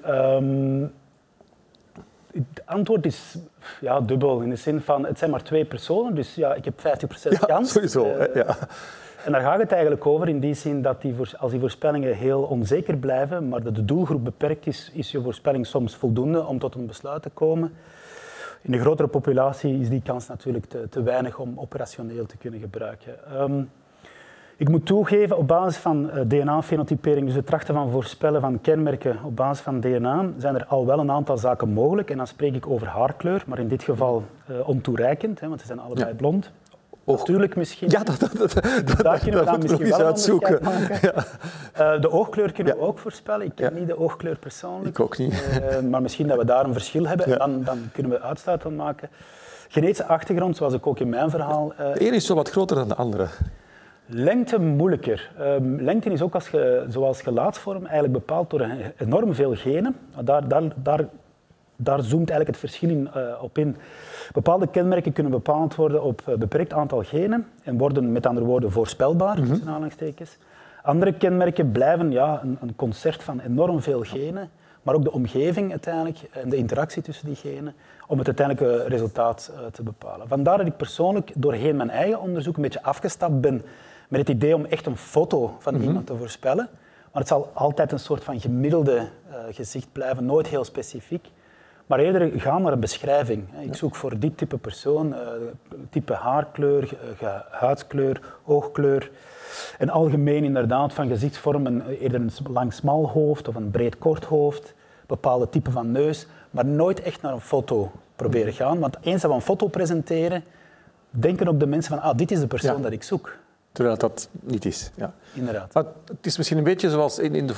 het antwoord is dubbel, in de zin van het zijn maar 2 personen, dus ja, ik heb 50% kans. Sowieso. Ja. En daar gaat het eigenlijk over in die zin dat als die voorspellingen heel onzeker blijven, maar dat de doelgroep beperkt is je voorspelling soms voldoende om tot een besluit te komen. In de grotere populatie is die kans natuurlijk te weinig om operationeel te kunnen gebruiken. Ik moet toegeven, op basis van DNA-fenotypering, dus het trachten van voorspellen van kenmerken op basis van DNA, zijn er al wel een aantal zaken mogelijk. En dan spreek ik over haarkleur, maar in dit geval ontoereikend, want ze zijn allebei blond. Natuurlijk misschien. Ja, daar kunnen we dan misschien wel uitzoeken. Ja. De oogkleur kunnen we ook voorspellen. Ik ken niet de oogkleur persoonlijk. Ik ook niet. Maar misschien dat we daar een verschil hebben. Ja. En dan kunnen we uitsluit van maken. Genetische achtergrond, zoals ik ook in mijn verhaal... De ene is zo wat groter dan de andere. Lengte moeilijker. Lengte is ook zoals gelaatsvorm eigenlijk bepaald door enorm veel genen. Daar daar zoomt eigenlijk het verschil op in. Bepaalde kenmerken kunnen bepaald worden op een beperkt aantal genen en worden met andere woorden voorspelbaar, tussen aanhalingstekens. Andere kenmerken blijven een concert van enorm veel genen, maar ook de omgeving uiteindelijk en de interactie tussen die genen om het uiteindelijke resultaat te bepalen. Vandaar dat ik persoonlijk doorheen mijn eigen onderzoek een beetje afgestapt ben met het idee om echt een foto van iemand te voorspellen. Maar het zal altijd een soort van gemiddelde gezicht blijven, nooit heel specifiek. Maar eerder gaan naar een beschrijving. Ik zoek voor dit type persoon, type haarkleur, huidskleur, oogkleur. En algemeen inderdaad van gezichtsvorm, eerder een lang-smal hoofd of een breed-kort hoofd. Bepaalde type van neus, maar nooit echt naar een foto proberen gaan. Want eens dat we een foto presenteren, denken ook de mensen van dit is de persoon dat ik zoek. Terwijl dat niet is. Ja. Inderdaad. Maar het is misschien een beetje zoals in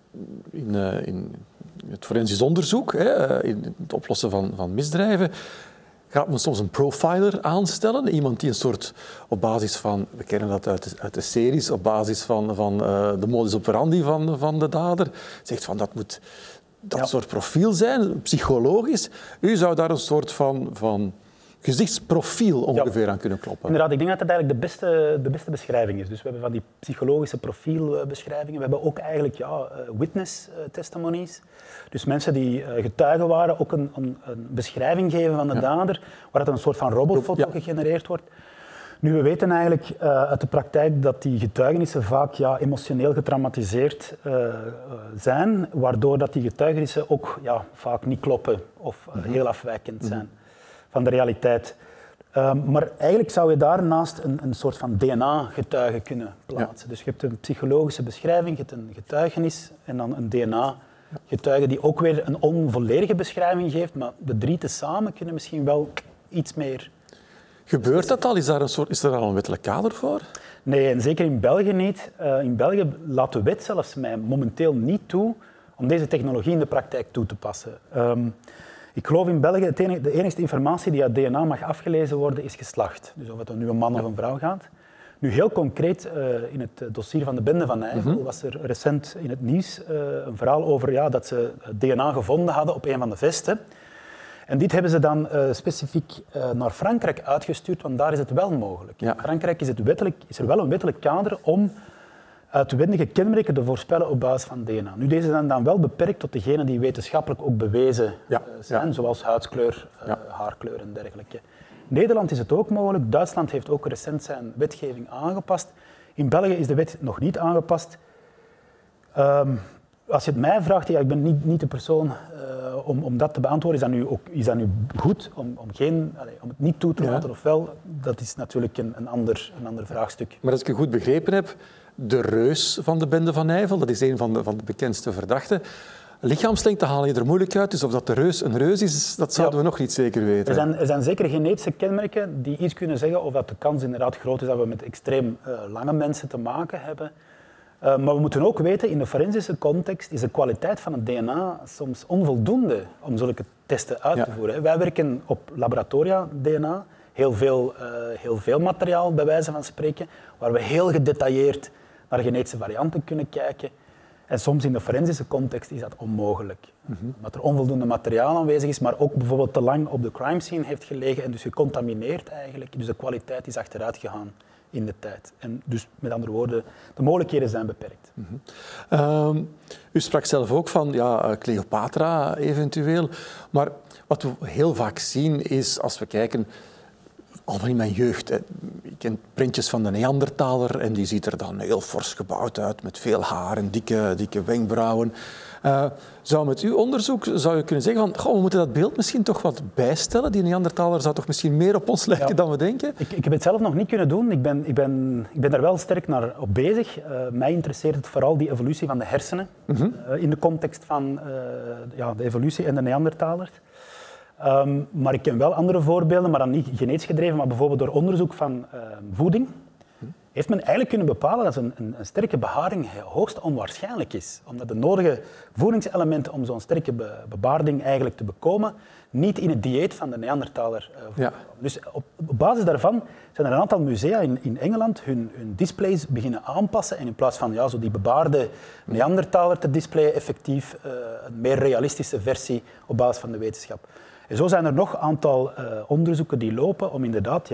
het forensisch onderzoek, in het oplossen van misdrijven. Gaat men soms een profiler aanstellen, iemand die een soort, op basis van, we kennen dat uit de series, op basis van de modus operandi van de dader, zegt van dat moet dat soort profiel zijn, psychologisch. U zou daar een soort van gezichtsprofiel ongeveer aan kunnen kloppen. Inderdaad, ik denk dat dat eigenlijk de beste beschrijving is. Dus we hebben van die psychologische profielbeschrijvingen. We hebben ook eigenlijk witness testimonies. Dus mensen die getuigen waren, ook een beschrijving geven van de dader, waar dat een soort van robotfoto gegenereerd wordt. Nu, we weten eigenlijk uit de praktijk dat die getuigenissen vaak emotioneel getraumatiseerd zijn, waardoor dat die getuigenissen ook vaak niet kloppen of heel afwijkend zijn van de realiteit. Maar eigenlijk zou je daarnaast een soort van DNA-getuige kunnen plaatsen. Dus je hebt een psychologische beschrijving, je hebt een getuigenis en dan een DNA-getuige die ook weer een onvolledige beschrijving geeft, maar de drie tezamen kunnen misschien wel iets meer... Gebeurt dat al? Is er al een wettelijk kader voor? Nee, en zeker in België niet. In België laat de wet zelfs mij momenteel niet toe om deze technologie in de praktijk toe te passen. Ik geloof in België, de enige informatie die uit DNA mag afgelezen worden, is geslacht. Dus of het nu een man of een vrouw gaat. Nu heel concreet, in het dossier van de bende van Nijvel was er recent in het nieuws een verhaal over dat ze DNA gevonden hadden op een van de vesten. En dit hebben ze dan specifiek naar Frankrijk uitgestuurd, want daar is het wel mogelijk. In Frankrijk is er wel een wettelijk kader om uitwendige kenmerken te voorspellen op basis van DNA. Nu, deze zijn dan wel beperkt tot degenen die wetenschappelijk ook bewezen zijn, zoals huidskleur, haarkleur en dergelijke. In Nederland is het ook mogelijk. Duitsland heeft ook recent zijn wetgeving aangepast. In België is de wet nog niet aangepast. Als je het mij vraagt, ik ben niet de persoon om dat te beantwoorden. Is dat nu goed om het niet toe te laten of wel? Dat is natuurlijk een ander vraagstuk. Maar als ik het goed begrepen heb, de reus van de bende van Nijvel, dat is een van de bekendste verdachten. Lichaamslengte haal je er moeilijk uit, dus of dat de reus een reus is, dat zouden we nog niet zeker weten. Er zijn zeker genetische kenmerken die iets kunnen zeggen of dat de kans inderdaad groot is dat we met extreem lange mensen te maken hebben. Maar we moeten ook weten, in de forensische context is de kwaliteit van het DNA soms onvoldoende om zulke testen uit te voeren. Wij werken op laboratoria-DNA, heel veel materiaal bij wijze van spreken, waar we heel gedetailleerd naar genetische varianten kunnen kijken. En soms in de forensische context is dat onmogelijk. Omdat er onvoldoende materiaal aanwezig is, maar ook bijvoorbeeld te lang op de crime scene heeft gelegen en dus gecontamineerd eigenlijk. Dus de kwaliteit is achteruit gegaan in de tijd. En dus met andere woorden, de mogelijkheden zijn beperkt. U sprak zelf ook van Cleopatra eventueel. Maar wat we heel vaak zien is, als we kijken, al van in mijn jeugd, ik ken printjes van de Neandertaler en die ziet er dan heel fors gebouwd uit met veel haar en dikke wenkbrauwen. Met uw onderzoek zou je kunnen zeggen van, we moeten dat beeld misschien toch wat bijstellen. Die Neandertaler zou toch misschien meer op ons lijken dan we denken? Ik heb het zelf nog niet kunnen doen. Ik ben daar wel sterk naar op bezig. Mij interesseert het vooral die evolutie van de hersenen in de context van de evolutie en de Neandertalers. Maar ik ken wel andere voorbeelden, maar dan niet genetisch gedreven, maar bijvoorbeeld door onderzoek van voeding. heeft men eigenlijk kunnen bepalen dat een sterke beharing hoogst onwaarschijnlijk is. Omdat de nodige voedingselementen om zo'n sterke bebaarding eigenlijk te bekomen niet in het dieet van de Neandertaler voorkomen. Dus op basis daarvan zijn er een aantal musea in Engeland hun displays beginnen aanpassen en in plaats van zo die bebaarde Neandertaler te displayen, effectief een meer realistische versie op basis van de wetenschap. En zo zijn er nog een aantal onderzoeken die lopen om inderdaad...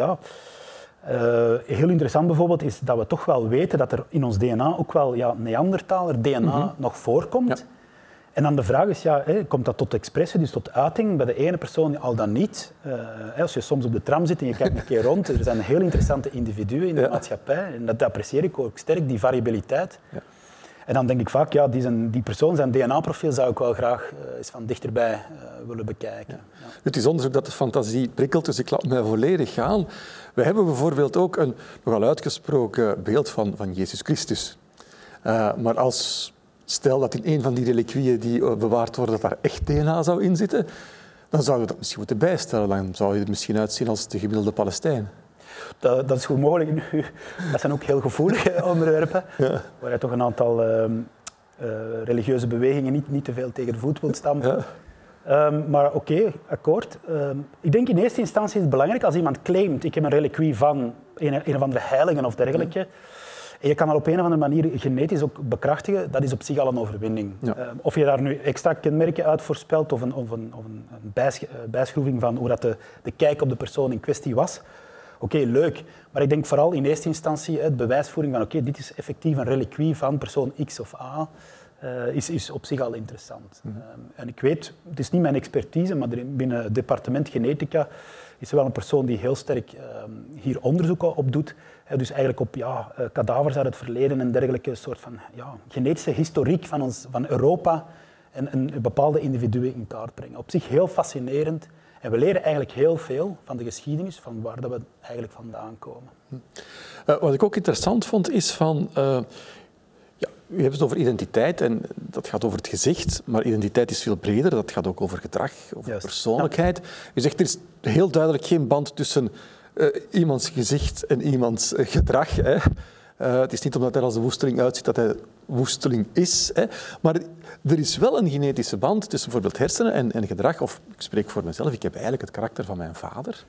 heel interessant bijvoorbeeld is dat we toch wel weten dat er in ons DNA ook wel Neandertaler DNA nog voorkomt. Ja. En dan de vraag is, komt dat tot expressie, dus tot uiting bij de ene persoon al dan niet? Als je soms op de tram zit en je kijkt een keer rond, er zijn heel interessante individuen in de maatschappij en dat apprecieer ik ook sterk, die variabiliteit. Ja. En dan denk ik vaak, die persoon, zijn DNA-profiel zou ik wel graag eens van dichterbij willen bekijken. Ja. Het is onderzoek dat de fantasie prikkelt, dus ik laat mij volledig gaan. We hebben bijvoorbeeld ook een nogal uitgesproken beeld van Jezus Christus. Maar stel dat in een van die reliquieën die bewaard worden, dat daar echt DNA zou in zitten, dan zouden we dat misschien moeten bijstellen. Dan zou je er misschien uitzien als de gemiddelde Palestijn. Dat is goed mogelijk. Dat zijn ook heel gevoelige onderwerpen, waar je toch een aantal religieuze bewegingen niet te veel tegen de voet wilt stampen. Ja. Maar oké, akkoord. Ik denk in eerste instantie is het belangrijk als iemand claimt, ik heb een reliquie van een of andere heilige of dergelijke, en je kan dat op een of andere manier genetisch ook bekrachtigen, dat is op zich al een overwinning. Ja. Of je daar nu extra kenmerken uit voorspelt of een bijschroeving van hoe dat de kijk op de persoon in kwestie was. Oké, leuk. Maar ik denk vooral in eerste instantie het bewijsvoering van dit is effectief een reliquie van persoon X of A, is op zich al interessant. En ik weet, het is niet mijn expertise, maar binnen het departement genetica is er wel een persoon die heel sterk hier onderzoeken op doet. Dus eigenlijk op kadavers uit het verleden en dergelijke soort van genetische historiek van Europa en bepaalde individuen in kaart brengen. Op zich heel fascinerend. En we leren eigenlijk heel veel van de geschiedenis, van waar dat we eigenlijk vandaan komen. Wat ik ook interessant vond, is van... u hebt het over identiteit en dat gaat over het gezicht, maar identiteit is veel breder. Dat gaat ook over gedrag, over persoonlijkheid. U zegt, er is heel duidelijk geen band tussen iemands gezicht en iemands gedrag. Hè. Het is niet omdat hij als een woesteling uitziet dat hij woesteling is. Hè. Maar er is wel een genetische band tussen bijvoorbeeld hersenen en gedrag. Of ik spreek voor mezelf, ik heb eigenlijk het karakter van mijn vader.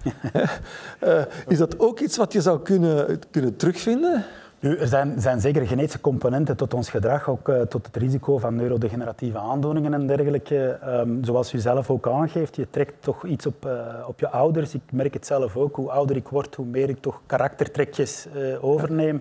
Is dat ook iets wat je zou kunnen terugvinden? Nu, er zijn zeker genetische componenten tot ons gedrag, ook tot het risico van neurodegeneratieve aandoeningen en dergelijke. Zoals u zelf ook aangeeft, je trekt toch iets op je ouders. Ik merk het zelf ook, hoe ouder ik word, hoe meer ik toch karaktertrekjes overneem.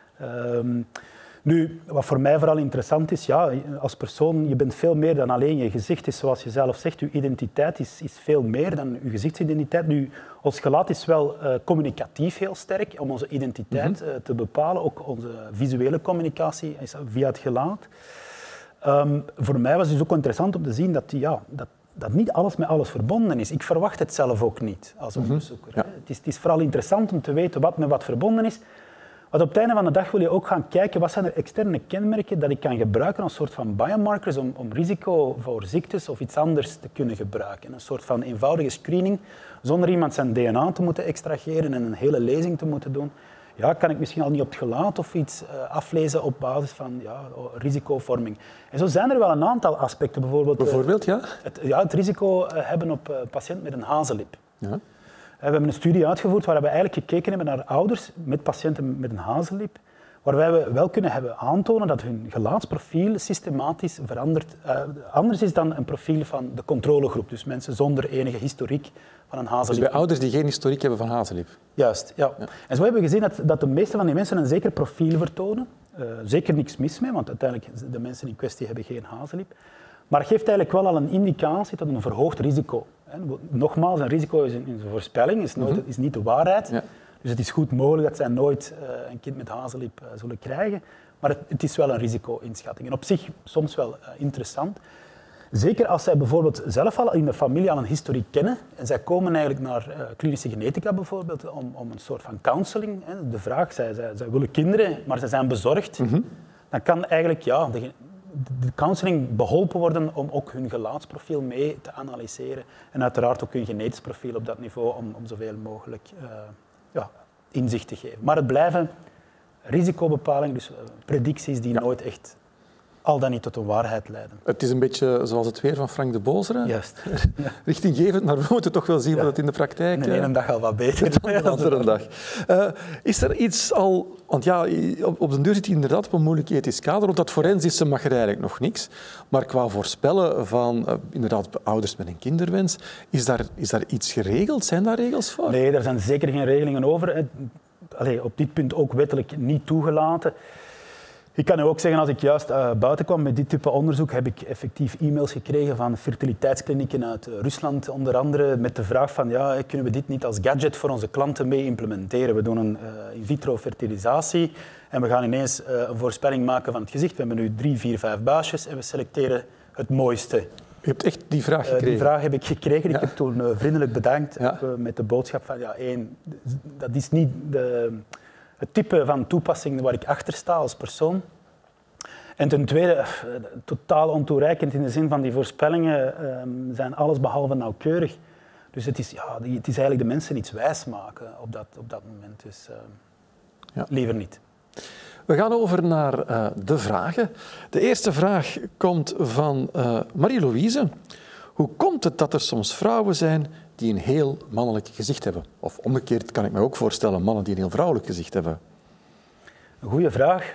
Nu, wat voor mij vooral interessant is, als persoon, je bent veel meer dan alleen je gezicht. Is zoals je zelf zegt, je identiteit is veel meer dan je gezichtsidentiteit. Nu, ons gelaat is wel communicatief heel sterk om onze identiteit te bepalen. Ook onze visuele communicatie is via het gelaat. Voor mij was het dus ook interessant om te zien dat niet alles met alles verbonden is. Ik verwacht het zelf ook niet als onderzoeker. Ja. Het is vooral interessant om te weten wat met wat verbonden is. Want op het einde van de dag wil je ook gaan kijken wat zijn er externe kenmerken dat ik kan gebruiken als soort van biomarkers om risico voor ziektes of iets anders te kunnen gebruiken. Een soort van eenvoudige screening zonder iemand zijn DNA te moeten extraheren en een hele lezing te moeten doen. Kan ik misschien al niet op het gelaat of iets aflezen op basis van risicovorming. En zo zijn er wel een aantal aspecten. Bijvoorbeeld, het risico hebben op een patiënt met een hazellip. Ja. We hebben een studie uitgevoerd waar we eigenlijk gekeken hebben naar ouders met patiënten met een hazellip, waarbij we wel kunnen hebben aantonen dat hun gelaatsprofiel systematisch verandert, anders is dan een profiel van de controlegroep, dus mensen zonder enige historiek van een hazellip. Dus bij ouders die geen historiek hebben van hazellip? Juist, ja. En zo hebben we gezien dat de meeste van die mensen een zeker profiel vertonen. Zeker niks mis mee, want uiteindelijk de mensen in kwestie hebben geen hazellip. Maar het geeft eigenlijk wel al een indicatie tot een verhoogd risico. Nogmaals, een risico is een voorspelling, is niet de waarheid. Ja. Dus het is goed mogelijk dat zij nooit een kind met hazellip zullen krijgen. Maar het is wel een risico-inschatting. En op zich soms wel interessant. Zeker als zij bijvoorbeeld zelf al in de familie al een historiek kennen. En zij komen eigenlijk naar klinische genetica bijvoorbeeld om een soort van counseling. De vraag, zij willen kinderen, maar ze zijn bezorgd. Dan kan eigenlijk de counseling beholpen worden om ook hun gelaatsprofiel mee te analyseren. En uiteraard ook hun genetisch profiel op dat niveau om zoveel mogelijk inzicht te geven. Maar het blijven risicobepalingen, dus predicties die nooit echt al dan niet tot een waarheid leiden. Het is een beetje zoals het weer van Frank de Bozere. Juist. Richtinggevend, maar we moeten toch wel zien wat het in de praktijk... De ene dag al wat beter dan de andere dag. Is er iets al... Want ja, op de deur zit hij inderdaad op een moeilijk ethisch kader. Op dat forensische mag er eigenlijk nog niks. Maar qua voorspellen van inderdaad ouders met een kinderwens, is daar iets geregeld? Zijn daar regels voor? Nee, daar zijn zeker geen regelingen over. Op dit punt ook wettelijk niet toegelaten. Ik kan u ook zeggen, als ik juist buiten kwam met dit type onderzoek, heb ik effectief e-mails gekregen van fertiliteitsklinieken uit Rusland, onder andere, met de vraag van, ja, kunnen we dit niet als gadget voor onze klanten mee implementeren? We doen een in vitro fertilisatie en we gaan ineens een voorspelling maken van het gezicht. We hebben nu 3, 4, 5 baasjes en we selecteren het mooiste. Je hebt echt die vraag gekregen? Die vraag heb ik gekregen. Ja. Ik heb toen vriendelijk bedankt met de boodschap van, ja, dat is niet het type van toepassing waar ik achter sta als persoon. En ten tweede, totaal ontoereikend in de zin van die voorspellingen zijn allesbehalve nauwkeurig. Dus het is eigenlijk de mensen iets wijsmaken op dat moment. Dus liever niet. We gaan over naar de vragen. De eerste vraag komt van Marie-Louise. Hoe komt het dat er soms vrouwen zijn die een heel mannelijk gezicht hebben? Of omgekeerd kan ik me ook voorstellen, mannen die een heel vrouwelijk gezicht hebben. Een goede vraag.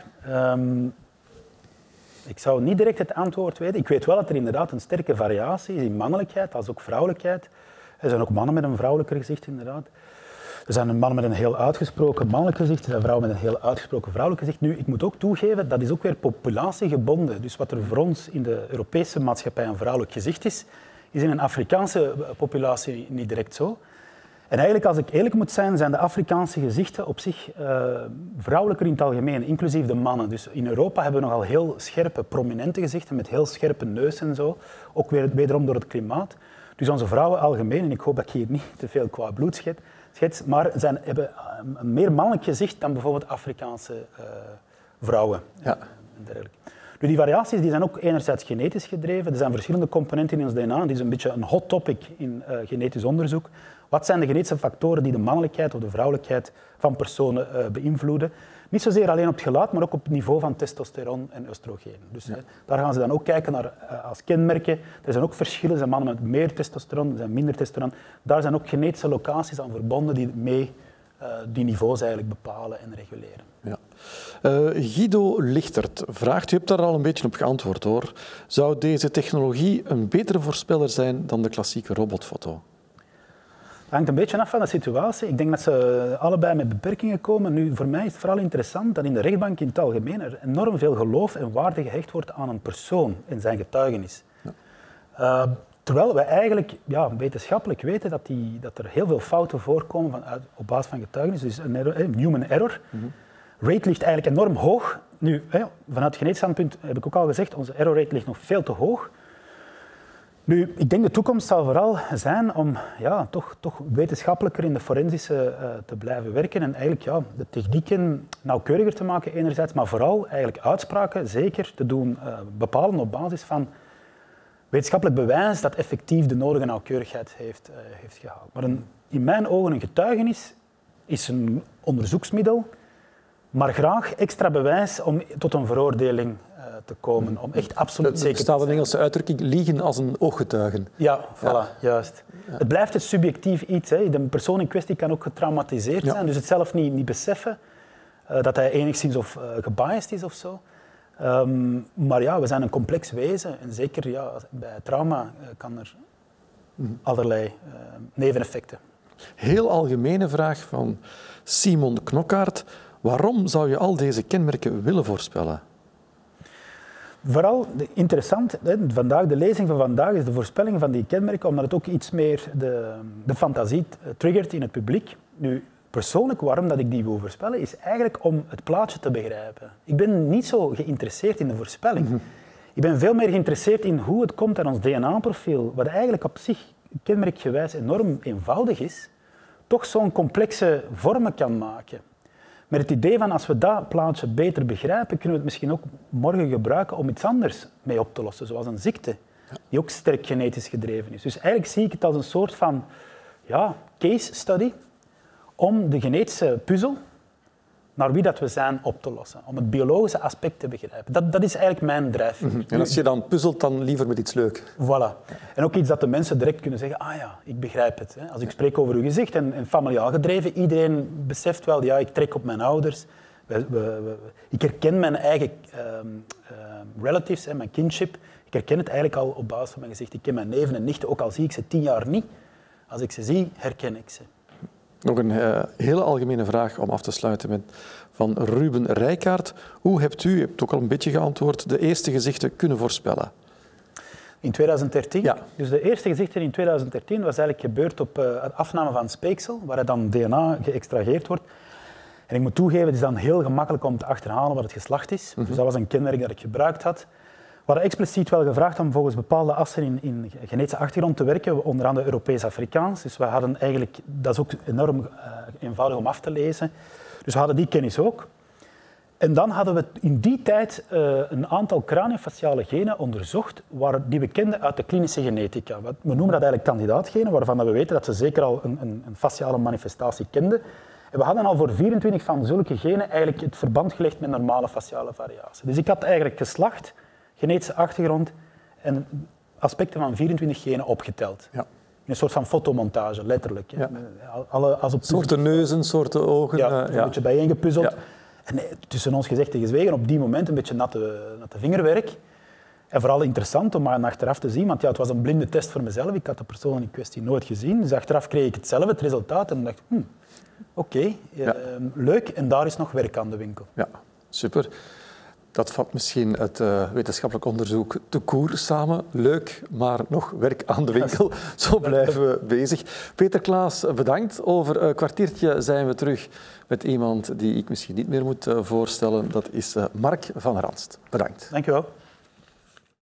Ik zou niet direct het antwoord weten. Ik weet wel dat er inderdaad een sterke variatie is in mannelijkheid als ook vrouwelijkheid. Er zijn ook mannen met een vrouwelijker gezicht, inderdaad. Er zijn mannen met een heel uitgesproken mannelijk gezicht, er zijn vrouwen met een heel uitgesproken vrouwelijk gezicht. Nu, ik moet ook toegeven, dat is ook weer populatiegebonden. Dus wat er voor ons in de Europese maatschappij een vrouwelijk gezicht is in een Afrikaanse populatie niet direct zo. En eigenlijk, als ik eerlijk moet zijn, zijn de Afrikaanse gezichten op zich vrouwelijker in het algemeen, inclusief de mannen. Dus in Europa hebben we nogal heel scherpe, prominente gezichten met heel scherpe neus en zo. Ook wederom door het klimaat. Dus onze vrouwen algemeen, en ik hoop dat ik hier niet te veel qua bloed schets, maar hebben een meer mannelijk gezicht dan bijvoorbeeld Afrikaanse vrouwen. Ja. En dergelijke. Nu, die variaties die zijn ook enerzijds genetisch gedreven. Er zijn verschillende componenten in ons DNA. Die is een beetje een hot topic in genetisch onderzoek. Wat zijn de genetische factoren die de mannelijkheid of de vrouwelijkheid van personen beïnvloeden? Niet zozeer alleen op het gelaat, maar ook op het niveau van testosteron en oestrogeen. Dus daar gaan ze dan ook kijken naar als kenmerken. Er zijn ook verschillen. Er zijn mannen met meer testosteron, er zijn minder testosteron. Daar zijn ook genetische locaties aan verbonden die mee die niveaus eigenlijk bepalen en reguleren. Ja. Guido Lichtert vraagt, u hebt daar al een beetje op geantwoord hoor. Zou deze technologie een betere voorspeller zijn dan de klassieke robotfoto? Het hangt een beetje af van de situatie. Ik denk dat ze allebei met beperkingen komen. Nu, voor mij is het vooral interessant dat in de rechtbank in het algemeen er enorm veel geloof en waarde gehecht wordt aan een persoon en zijn getuigenis. Ja. Terwijl wij eigenlijk wetenschappelijk weten dat er heel veel fouten voorkomen op basis van getuigenis. Dus een human error. Mm-hmm. Rate ligt eigenlijk enorm hoog. Nu, vanuit het genetisch standpunt heb ik ook al gezegd, onze error rate ligt nog veel te hoog. Nu, ik denk de toekomst zal vooral zijn om toch wetenschappelijker in de forensische te blijven werken en eigenlijk de technieken nauwkeuriger te maken enerzijds, maar vooral eigenlijk uitspraken zeker te doen bepalen op basis van wetenschappelijk bewijs dat effectief de nodige nauwkeurigheid heeft gehaald. Maar in mijn ogen een getuigenis is een onderzoeksmiddel, maar graag extra bewijs om tot een veroordeling te komen, om echt absoluut zeker te zijn. Er staat een Engelse uitdrukking, liegen als een ooggetuige. Ja, voilà, juist. Ja. Het blijft een subjectief iets. Hè. De persoon in kwestie kan ook getraumatiseerd zijn, dus het zelf niet beseffen dat hij enigszins of gebiased is of zo. Maar we zijn een complex wezen en zeker bij trauma kan er allerlei neveneffecten. Heel algemene vraag van Simon Knokkaert. Waarom zou je al deze kenmerken willen voorspellen? Vooral interessant, de lezing van vandaag is de voorspelling van die kenmerken, omdat het ook iets meer de fantasie triggert in het publiek. Nu, persoonlijk, waarom dat ik die wil voorspellen, is eigenlijk om het plaatje te begrijpen. Ik ben niet zo geïnteresseerd in de voorspelling. Mm-hmm. Ik ben veel meer geïnteresseerd in hoe het komt aan ons DNA-profiel, wat eigenlijk op zich kenmerkgewijs enorm eenvoudig is, toch zo'n complexe vormen kan maken. Met het idee van als we dat plaatje beter begrijpen, kunnen we het misschien ook morgen gebruiken om iets anders mee op te lossen, zoals een ziekte, die ook sterk genetisch gedreven is. Dus eigenlijk zie ik het als een soort van case study om de genetische puzzel naar wie dat we zijn op te lossen. Om het biologische aspect te begrijpen. Dat is eigenlijk mijn drijfveer. En als je dan puzzelt, dan liever met iets leuk. Voilà. En ook iets dat de mensen direct kunnen zeggen, ah ja, ik begrijp het. Als ik spreek over uw gezicht en familiaal gedreven, iedereen beseft wel, ja, ik trek op mijn ouders. Ik herken mijn eigen relatives, mijn kinship. Ik herken het eigenlijk al op basis van mijn gezicht. Ik ken mijn neven en nichten, ook al zie ik ze 10 jaar niet. Als ik ze zie, herken ik ze. Nog een hele algemene vraag om af te sluiten van Ruben Rijkaard. Hoe hebt u hebt ook al een beetje geantwoord, de eerste gezichten kunnen voorspellen? In 2013? Ja. Dus de eerste gezichten in 2013 was eigenlijk gebeurd op het afname van speeksel, waar dan DNA geëxtraheerd wordt. En ik moet toegeven, het is dan heel gemakkelijk om te achterhalen wat het geslacht is. Dus dat was een kenmerk dat ik gebruikt had. We hadden expliciet wel gevraagd om volgens bepaalde assen in genetische achtergrond te werken, onder andere Europees-Afrikaans. Dus we hadden eigenlijk, dat is ook enorm eenvoudig om af te lezen. Dus we hadden die kennis ook. En dan hadden we in die tijd een aantal craniofaciale genen onderzocht die we kenden uit de klinische genetica. We noemen dat eigenlijk kandidaatgenen, waarvan we weten dat ze zeker al een faciale manifestatie kenden. En we hadden al voor 24 van zulke genen eigenlijk het verband gelegd met normale faciale variatie. Dus ik had eigenlijk geslacht, genetische achtergrond en aspecten van 24 genen opgeteld. Ja. In een soort van fotomontage, letterlijk. Ja. Soorten neuzen, soorten ogen. Ja, een beetje bijeengepuzzeld. Ja. En tussen ons gezegd en gezwegen, op die moment een beetje natte vingerwerk. En vooral interessant om achteraf te zien, want ja, het was een blinde test voor mezelf. Ik had de persoon in kwestie nooit gezien. Dus achteraf kreeg ik hetzelfde, het resultaat. En dacht, oké, leuk. En daar is nog werk aan de winkel. Ja, super. Dat vat misschien het wetenschappelijk onderzoek te koer samen. Leuk, maar nog werk aan de winkel. Zo blijven we bezig. Peter Klaas, bedankt. Over een kwartiertje zijn we terug met iemand die ik misschien niet meer moet voorstellen. Dat is Mark van Ranst. Bedankt. Dank je wel.